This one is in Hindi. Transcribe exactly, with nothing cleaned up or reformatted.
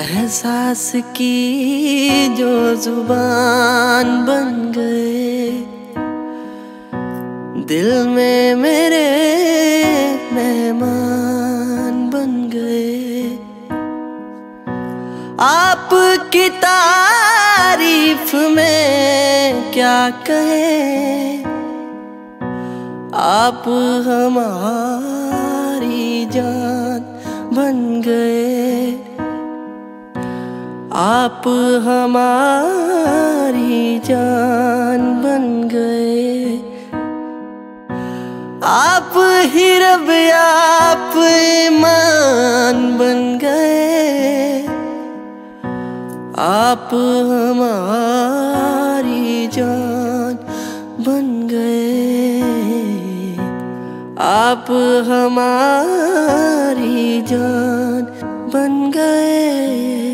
एहसास की जो जुबान बन गए, दिल में मेरे मेहमान बन गए। आपकी तारीफ में क्या कहें, आप हमारी जान बन गए। आप हमारी जान बन गए। आप ही रब आप ईमान बन गए। आप हमारी जान बन गए। आप हमारी जान बन गए।